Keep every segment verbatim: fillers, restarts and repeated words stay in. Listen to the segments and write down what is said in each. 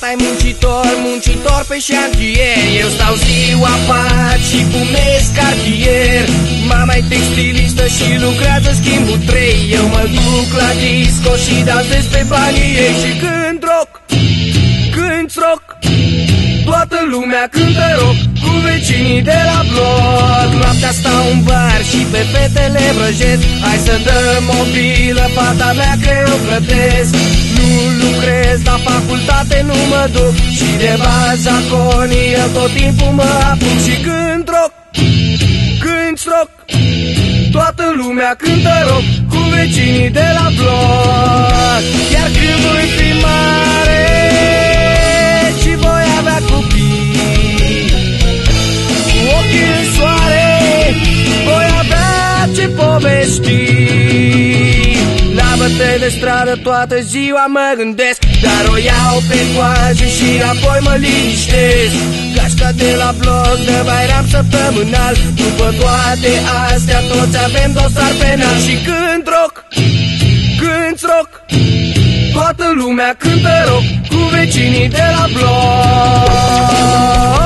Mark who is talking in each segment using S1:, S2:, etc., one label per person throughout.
S1: mai muncitor, muncitor pe șantier. Eu stau ziua pat și fumez cartier. Mama e textilistă și lucrează schimbul trei. Eu mă duc la disco și dansez pe banii ei. Și când rock, când rock, toată lumea cântă rock cu vecinii de la bloc. Noaptea stau în bar și pe fetele vrăjesc. Hai să dăm mobilă, fata mea că eu plătesc. Nu lucrez, la facultate nu mă duc și de baza conii eu tot timpul mă apuc. Și când rock, când rock, toată lumea cântă rock cu vecinii de la bloc. Iar când voi fi mare și voi avea copii, cu ochii în soare voi avea ce povesti. La bătăi de stradă toată ziua mă gândesc, dar o iau pe coajă și apoi mă liniștesc. Gașca de la bloc de bairam săptămânal. După toate astea toți avem dosar penal. Și când rock, când rock, toată lumea cântă rock cu vecinii de la bloc.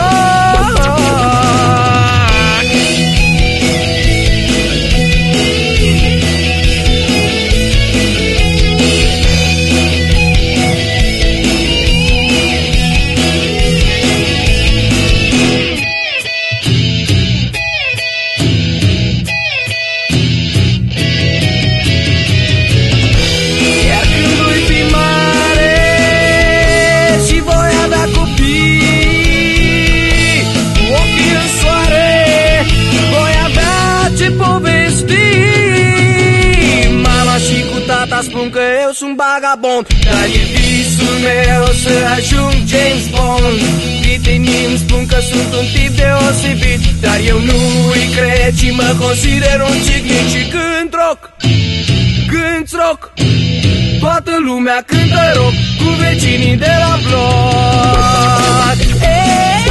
S1: Spun că eu sunt vagabond, dar e visul meu să ajung James Bond. Prietenii îmi spun că sunt un tip deosebit, dar eu nu îi cred și mă consider un cignit. Și când rock, când rock, toată lumea cântă rock cu vecinii de la bloc. Ei,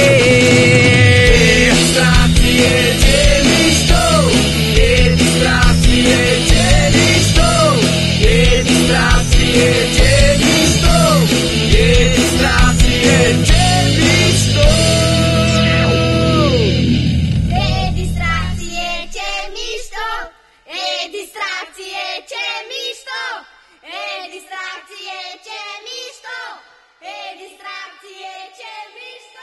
S1: distracție, ce mișto, e distracție, ce mișto, e distracție, ce mișto, e distracție, ce mișto.
S2: E distracție, ce mișto, e distracție, ce mișto, e distracție, ce mișto, e distracție, ce mișto.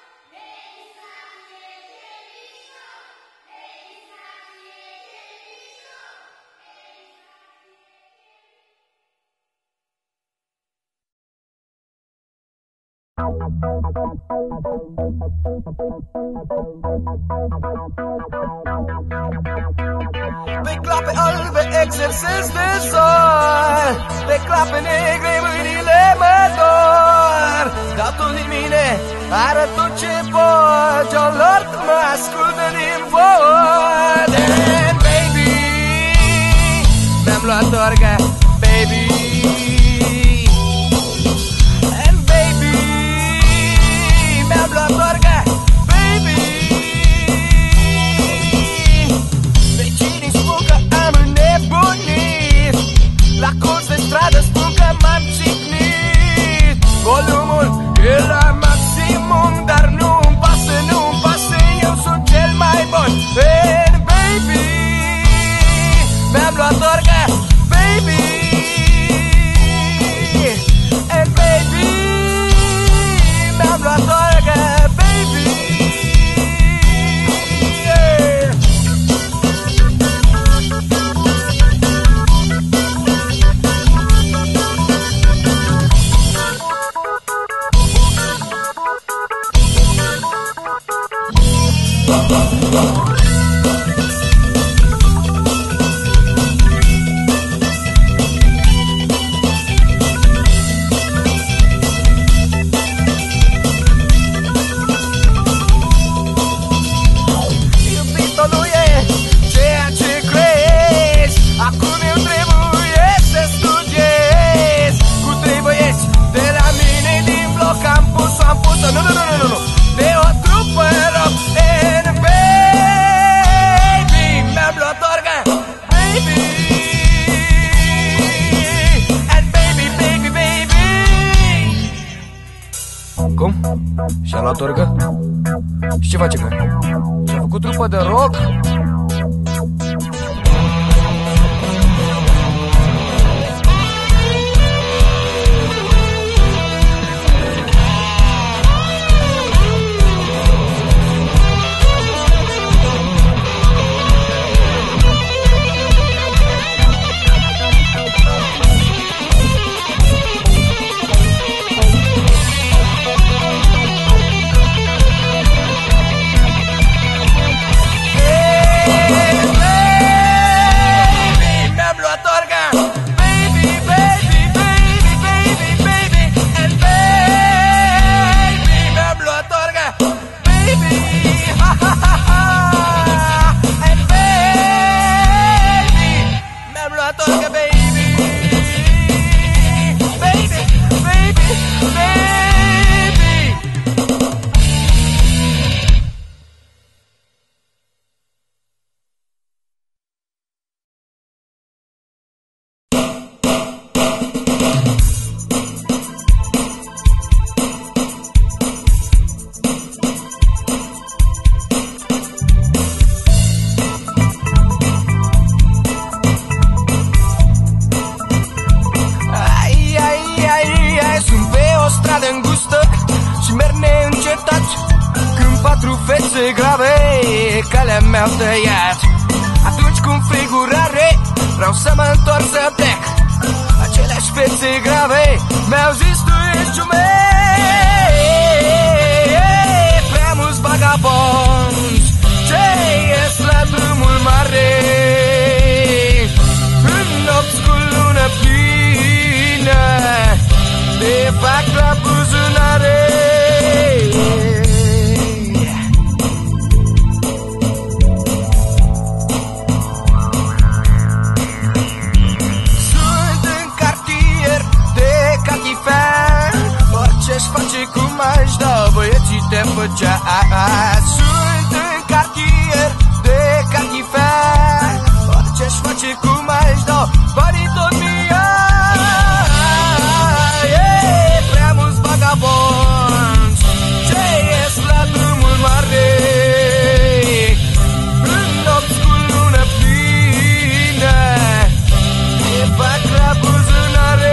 S1: Pe clape albe exersez de sol, pe clape negre mâinile mă dor. Dau tot din mine, arăt tot ce pot, John Lord mă ascultă din vot. And baby, mi-am luat orga, baby. And baby, mi-am luat orga, baby. Vecinii spun că am înnebunit, la colț de stradă spun că m-am cignit. Volumul e la maximum, dar nu-mi pasă, nu-mi pasă, eu sunt cel mai bun. And baby, mi-am luat orga, baby. And baby, mi-am luat orga, baby. Yeah. luat orgă? Și ce face, că? Și-a făcut trupă de rock? Calea mi-au tăiat. Atunci cum frigurare vreau să mă întorc să plec. Aceleași fețe grave mi-au zis tu ești ciumet. Prea mulți vagabonzi ce ies la drumul mare, în nopți cu lună plină te fac la buzunare. Orice-și face cum aș da, băieții te făcea. Sunt în cartier de catifea. Orice-și face cum aș da, banii tot mi-a. Prea mulți vagabonzi ce ies la drumul mare, în nopți cu lună plină te fac la buzunare.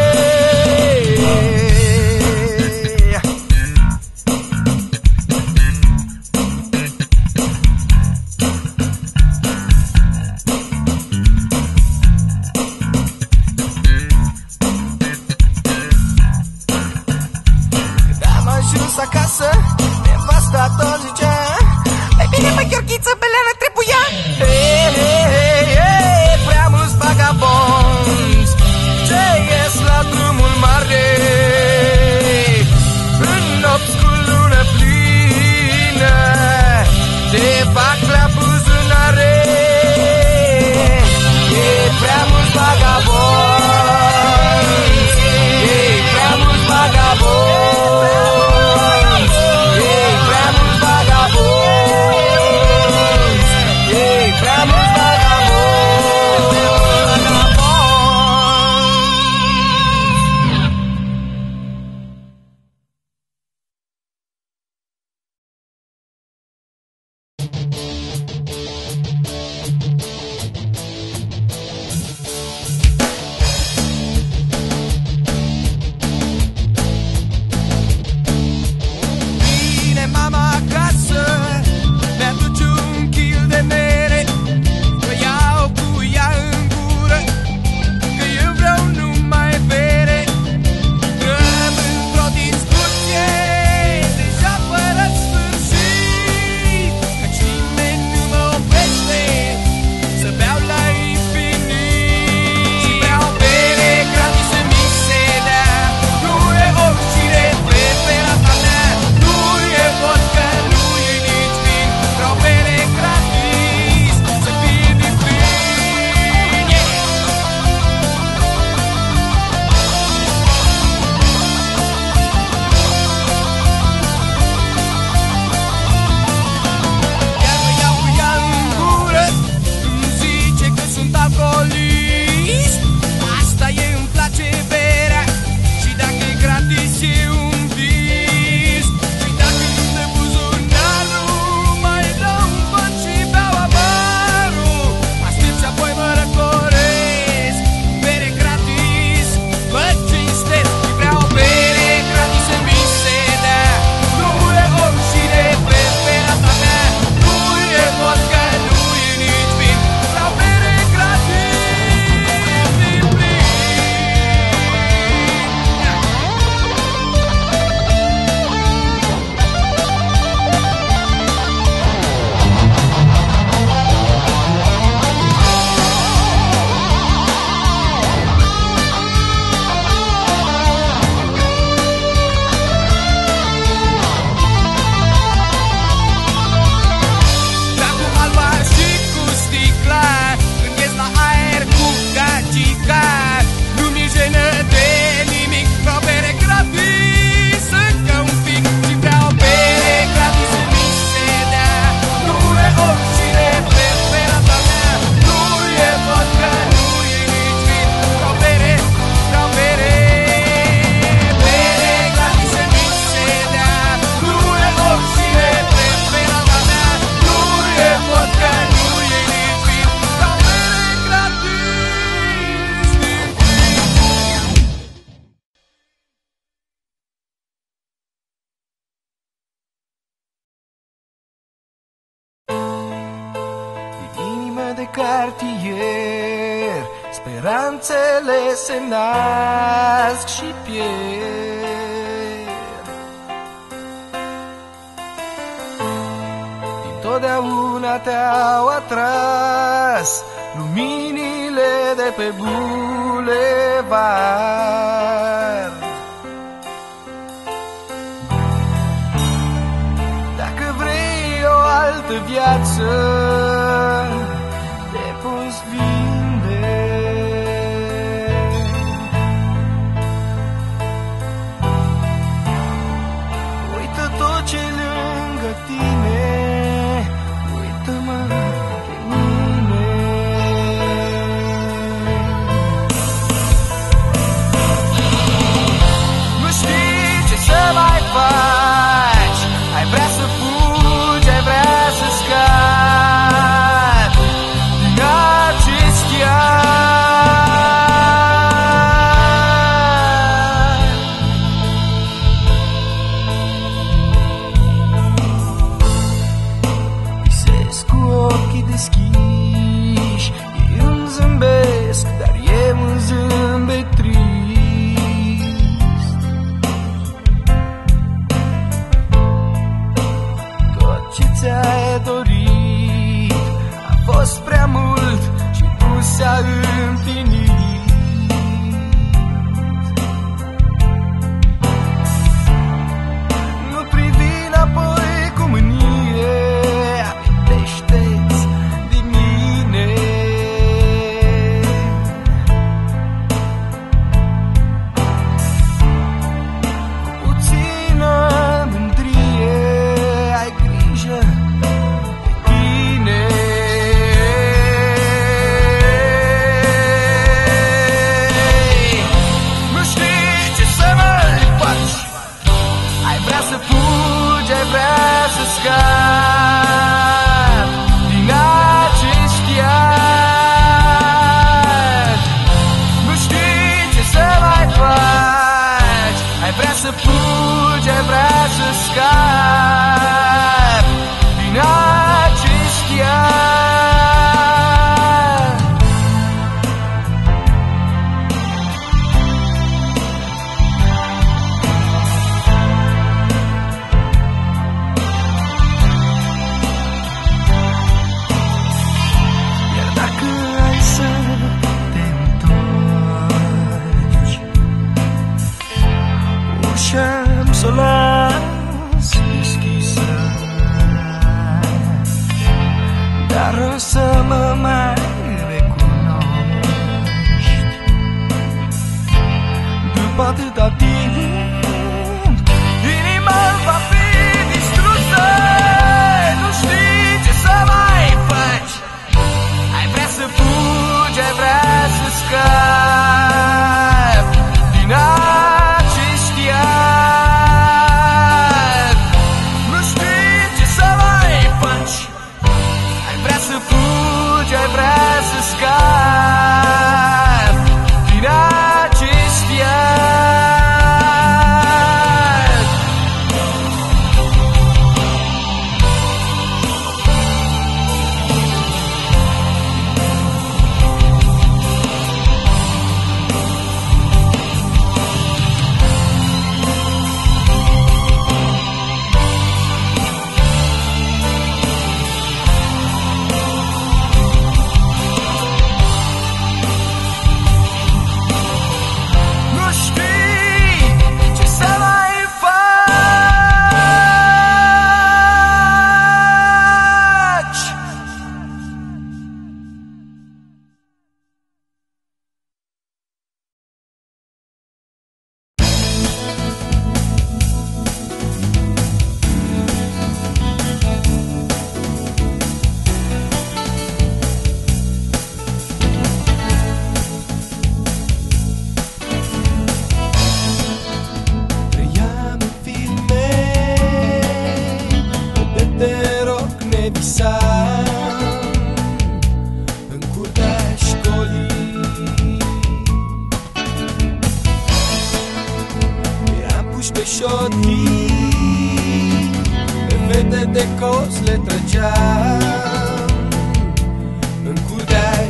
S1: cartier, speranțele se nasc și pierd. Dintotdeauna te-au atras luminile de pe bulevard. Dacă vrei o altă viață, te poți vinde. Uită tot ce lângă tine, uită-mă pe mine. Nu știi ce să mai faci, ai vrea să fugi, ai vrea să scapi din acest iad. Visezi cu ochii deschiși, ei îmi zâmbesc, dar eu un zâmbet trist. Tot ce ți-ai dorit a fost prea mult și nu s-a împlinit. Nu privi înapoi cu mânie, amintește-ți de mine. Cu puțină mândrie, ai grijă de tine. Nu știi ce să mai faci, ai vrea să fugi, ai vrea să scapi din acest iad. Nu știi ce să mai faci, ai vrea să fugi, ai vrea să scapi din acest iad. Iar dacă ai să te întorci, ușa-mi s-o las deschisă, dar o să mă mai recunoști. După atâta timp, inima va fi distrusă. Nu știi ce să mai faci, ai vrea să fugi, ai vrea să scapi din acest iad. Nu știi ce să mai faci, ai vrea să fugi, ai vrea să scapi din acest iad. Nu știi ce să mai faci. Trăiam în filme, de te rog ne visam în curtea școlii. Eram puși pe șotii, pe fete de cos le trăgeam în curtea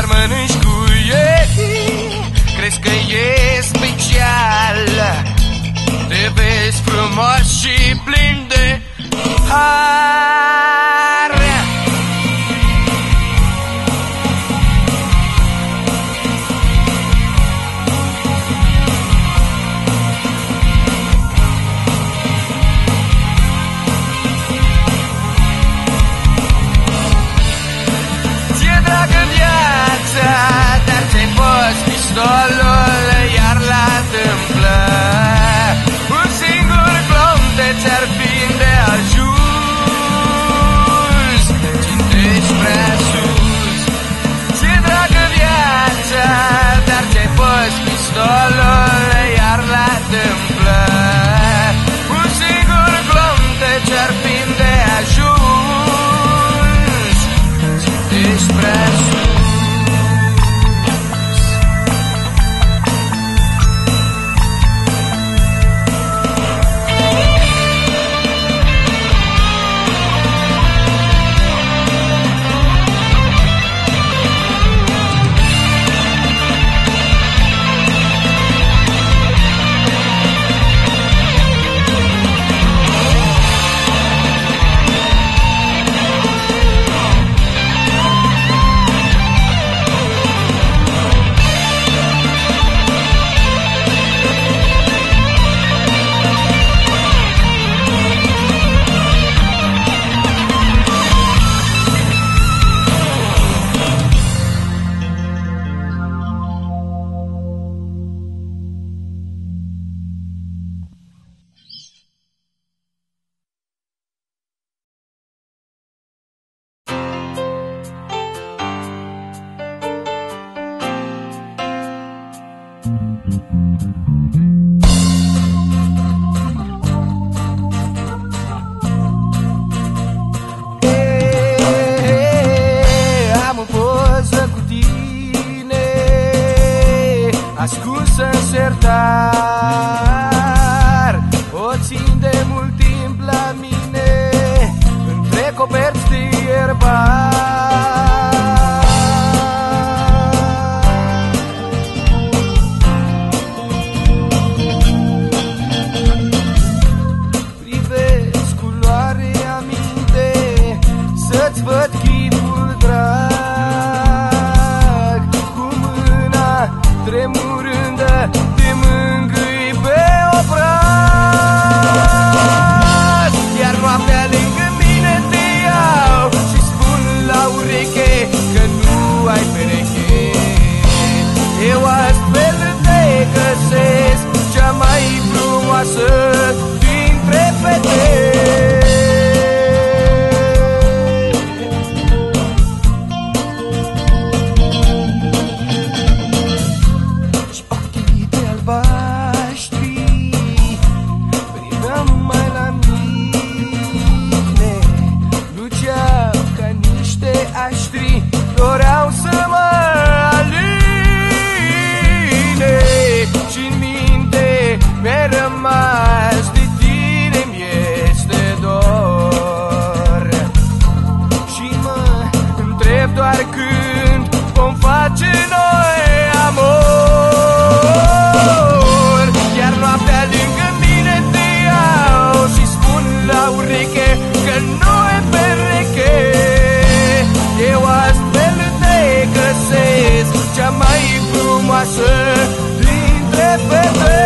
S1: doar mănânci cu ei. Crezi că e special, te vezi frumos și plin de har. Ție dragă viața, dar ți-ai fost pistolul, iar la tâmplă un singur clonte ți-ar fi de ajuns. Țintești prea sus. Ție dragă viața, dar ți-ai fost pistolul, iar la tâmplă un singur clonte ți-ar fi de ajuns. Țintești prea sus. Ascunsă în sertar, o țin de mult timp la mine, între coperți de ierba. Privesc culoare aminte, să-ți văd chipul drag, cu mâna tremurândă te mângâi pe obraz. Iar noaptea lângă mine te iau și spun la ureche că nu ai pereche. Eu astfel te găsesc, cea mai frumoasă dintre fete. Doreau să mă aline și-n minte mi-a rămas de tine, mi-este dor. Și mă întreb doar când vom face noi amor. Iar noaptea lângă mine te iau și spun la ureche că nu e pereche. Eu astfel te găsesc, cea mai frumoasă dintre fete.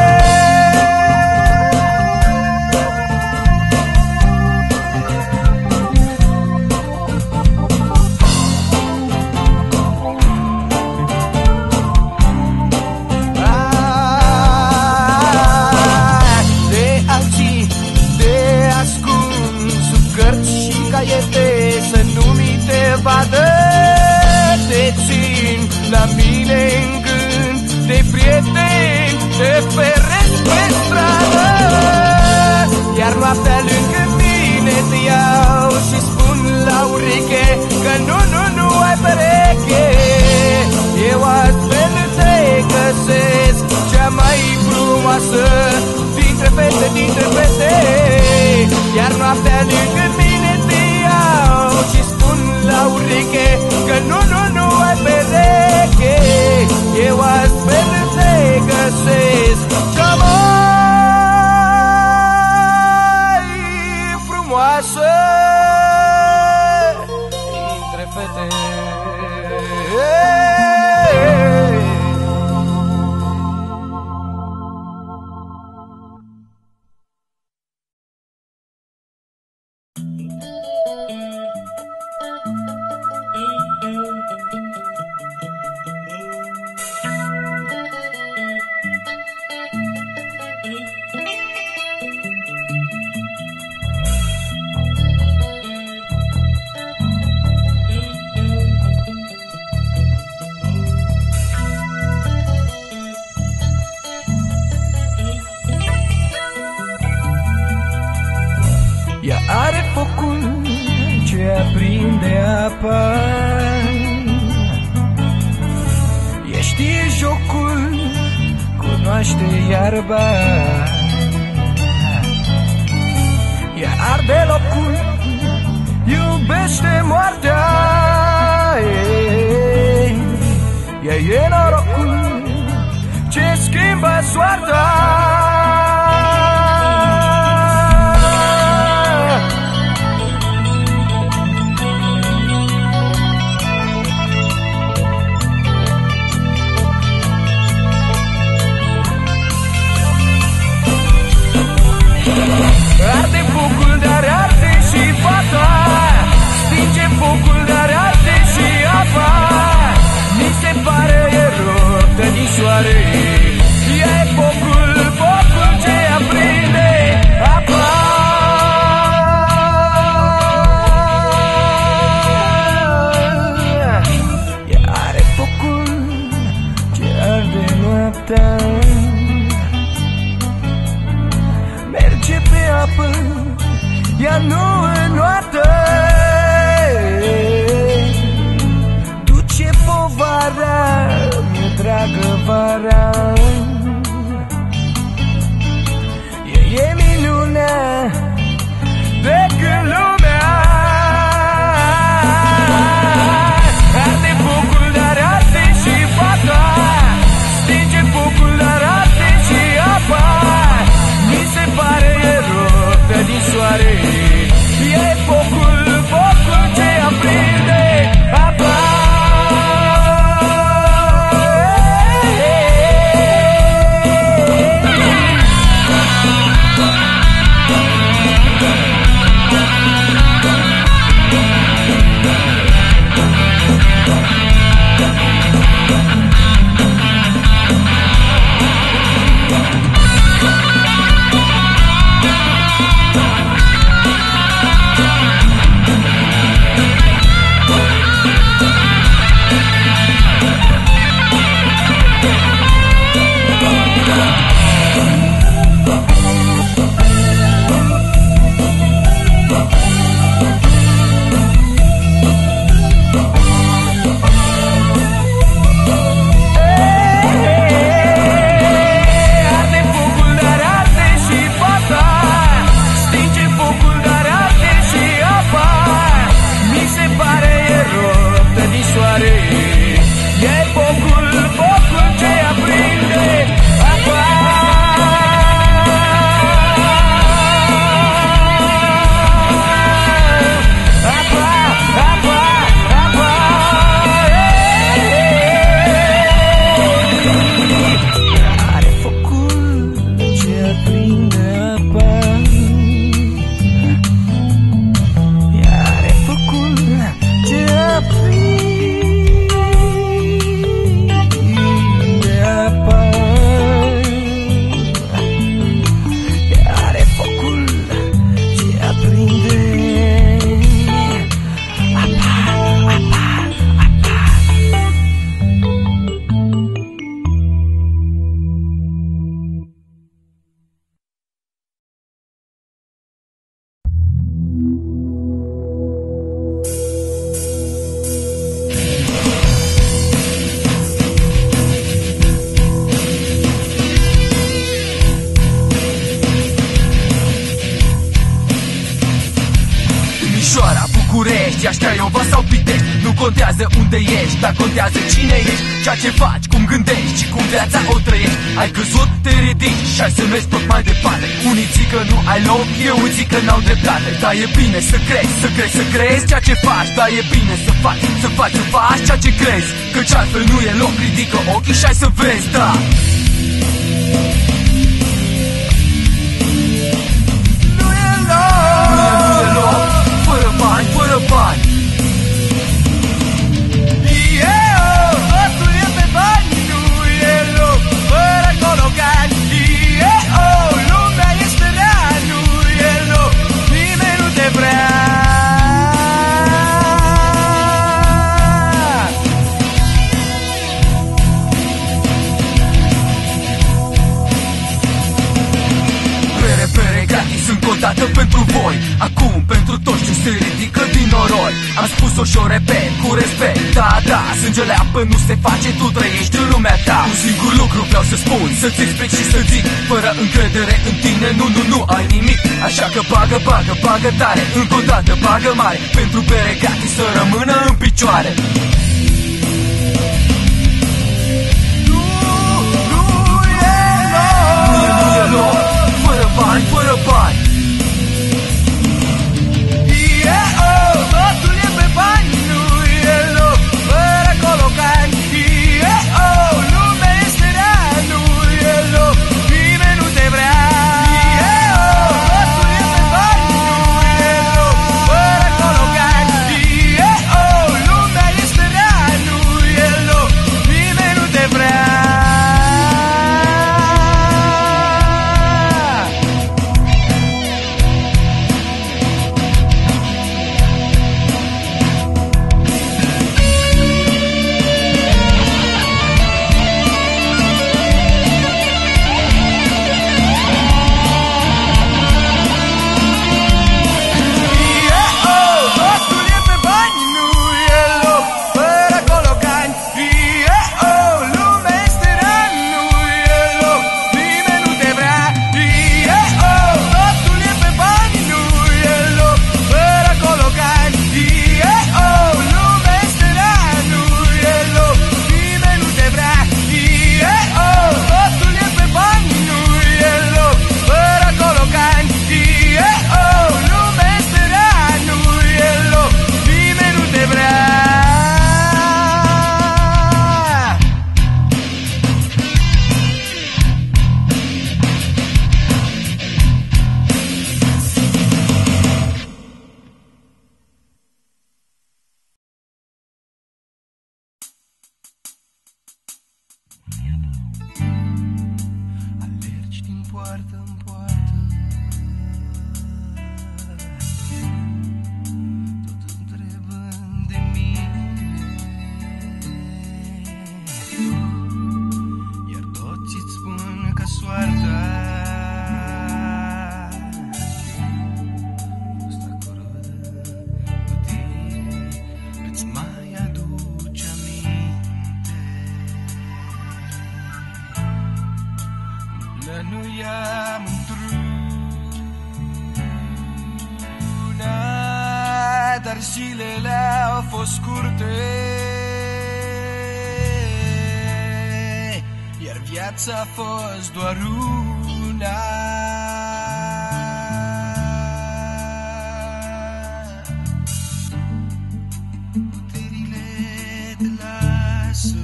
S1: De alții te ascund sub cărți și caiete, să nu mi te vadă. Te țin la mine în gând, de prieteni te feresc pe stradă. Iar noaptea lângă mine te iau și spun la ureche că nu, nu, nu ai pereche. Eu astfel te găsesc, cea mai frumoasă dintre fete, dintre fete. Iar noaptea lângă mine te iau și spun la ureche că nu, nu, nu ai pereche. are focul ce aprinde apa. Ea știe jocul, cunoaște iarba. Ea arde locul, iubește moartea. Ea e norocul ce schimbă soarta. Arde focul, dar arde și fata. Stinge focul, dar arde și apa. Mi se pare e ruptă din soare. Ea e focul, focul ce aprinde apa. Ea are focul ce arde noaptea. Merge pe apă, ea nu înoată. Duce povara, mi-e dragă vara. Ea e minunea de când lumea. Arde focul, dar arde și fata. Stinge focul, dar arde și apa. Mi se pare e ruptă din soare. E focul, focul ce aprinde apa.
S3: contează unde ești, dar contează cine ești, ceea ce faci, cum gândești și cum viața o trăiești. Ai căzut, te ridici și ai să mergi tot mai departe. Unii zic că nu ai loc, eu zic că n-au dreptate. Dar e bine să crezi, să crezi, să crezi ceea ce faci. Dar e bine să faci, să faci, să faci ceea ce crezi, căci altfel nu e loc. Ridică ochii și hai să vezi, da. Nu e loc, nu e, nu e loc, fără bani, fără bani. o dată pentru voi, acum pentru toți ce se ridică din noroi. Am spus-o și o repet cu respect, da, da, sângele apă nu se face, tu trăiești în lumea ta. Un singur lucru vreau să spun, să-ți explic și să zic, fără încredere în tine, nu, nu, nu ai nimic. Așa că bagă, bagă, bagă tare, încă o dată bagă mare, pentru peregatii să rămână în picioare. Fără bani, fără bani.
S1: Yeah, oh, totul e pe bani, nu e loc fără colocani. Yeah, oh, lumea este rea, nu e loc, nimeni nu te vrea. Yeah, oh, totul e pe bani, nu e loc fără colocani. Yeah, oh, lumea este rea, nu e loc, nimeni nu te vrea. Plănuiam într-una, dar zilele au fost scurte, iar viața a fost doar una. Puterile te lasă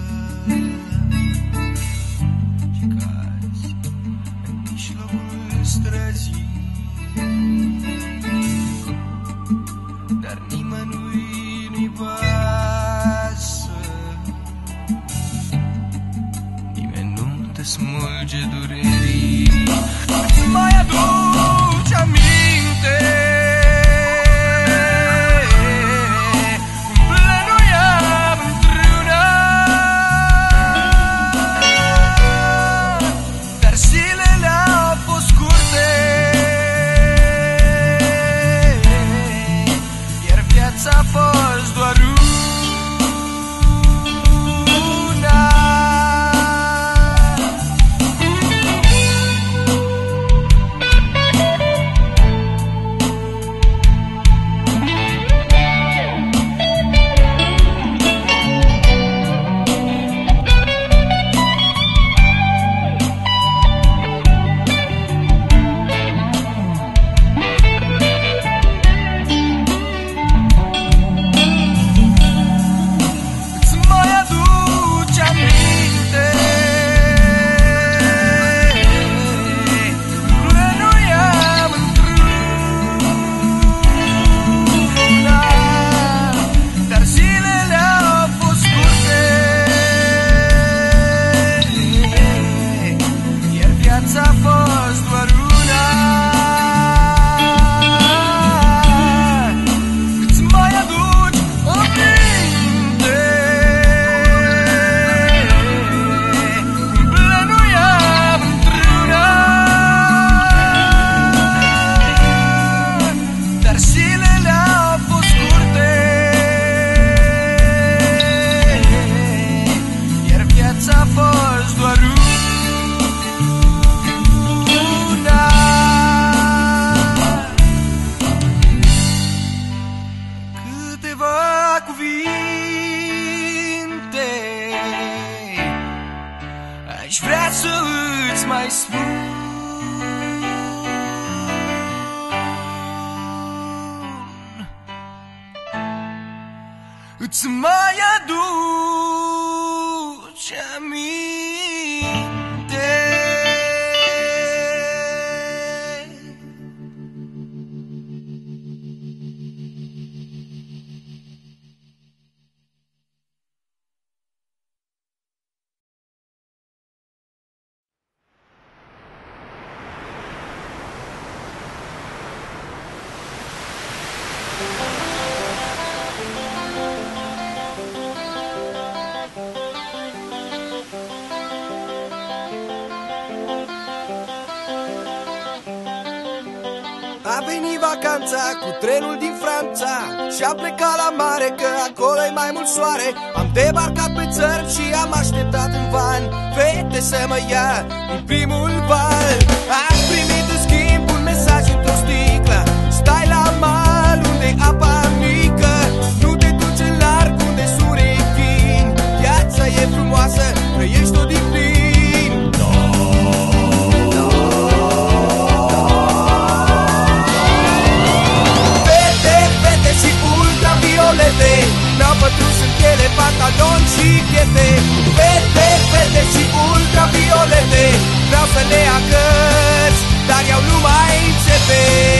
S1: străzii, dar nimănui nu-i pasă, nimeni nu te smulge durerii. Nu-ți mai aduci aminte cum plănuiam într-una, dar zilele au fost scurte,
S3: îți mai aduce aminte.
S1: A venit vacanța cu trenul din Franța și am plecat la mare că acolo e mai mult soare. Am debarcat pe țărm și am așteptat în van fete să mă ia din primul val. Am primit în schimb un mesaj într-o sticlă: stai la mal unde-i apa mică, nu te duci în larg unde sunt rechini. Viața e frumoasă, trăiești-o din plin. Mi-au pătrus în piele, pantaloni și ghete. Fete, fete și ultraviolete, vreau să le acăți, dar iau numai țepe.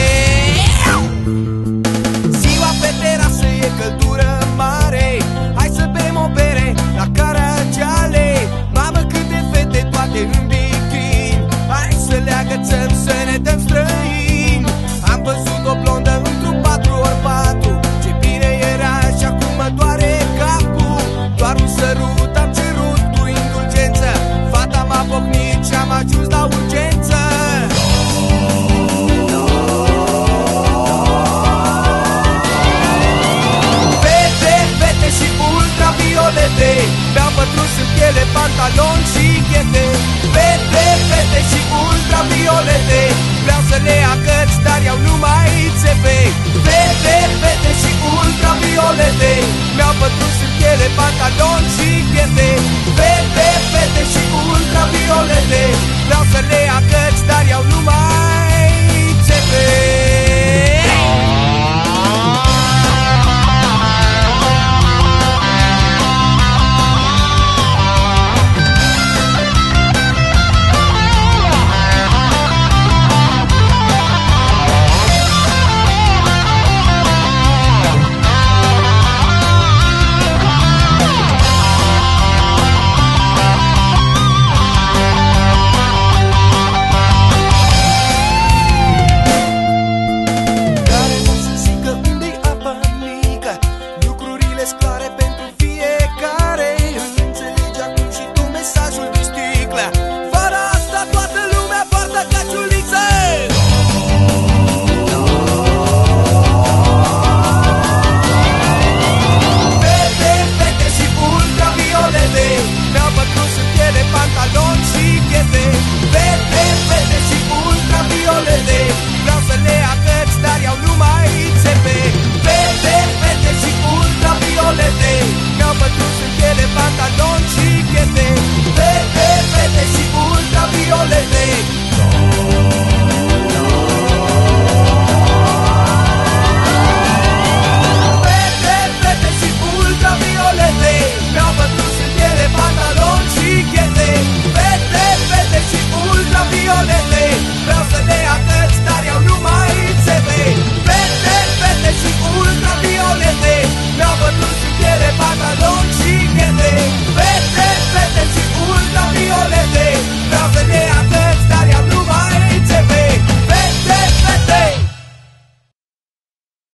S1: Ziua pe terasă e căldură mare, hai să bem o bere la Caragiale. Mamă, câte fete, toate în bikini, hai să le agățăm, să ne dăm străini. Am văzut o blondă într-un patru ori patru, mă doare capul, doar un sărut am cerut cu indulgență. Fata m-a pocnit și am ajuns la urgență. Fete, fete și ultraviolete, mi-au pătrus în piele, pantaloni și ghete. Fete, fete și ultraviolete, vreau să le acăț, dar iau numai țepe. Fete, fete și ultraviolete, mi-au pătrus în piele, pantaloni și ghete. Fete, fete și ultraviolete, vreau să le acăț, dar iau